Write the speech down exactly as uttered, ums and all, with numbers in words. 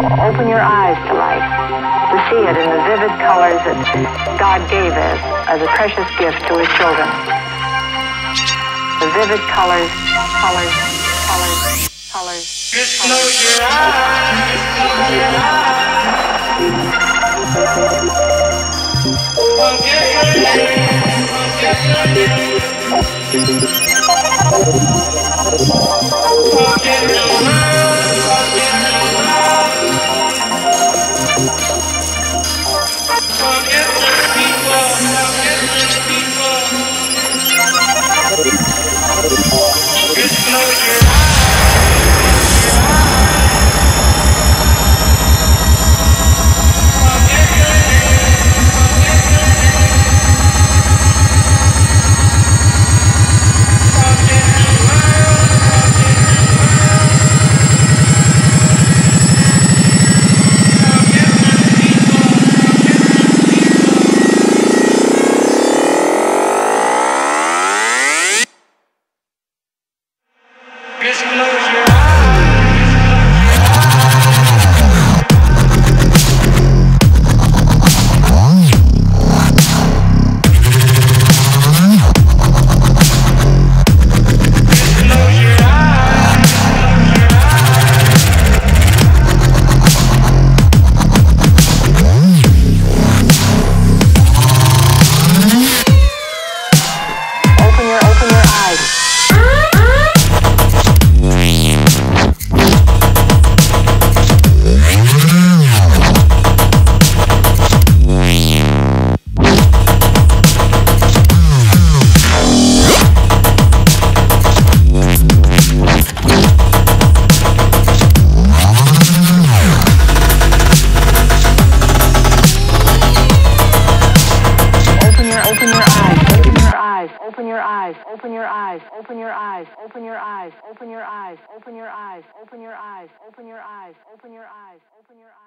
Open your eyes to life, to see it in the vivid colors that God gave us as a precious gift to His children. The vivid colors, colors, colors, colors. Just close your eyes, close your eyes. Forget your name, forget your name. Forget the world, forget the world. Forget the people, forget the people. Just close your eyes, your eyes. Forget your name, forget your name. Forget the world, forget the world. Forget the people, forget the people. Just close your eyes, close your eyes, close your eyes. Open your, open your eyes. Open your eyes, open your eyes, open your eyes, open your eyes, open your eyes, open your eyes, open your eyes, open your eyes, open your eyes, open your eyes, open your eyes.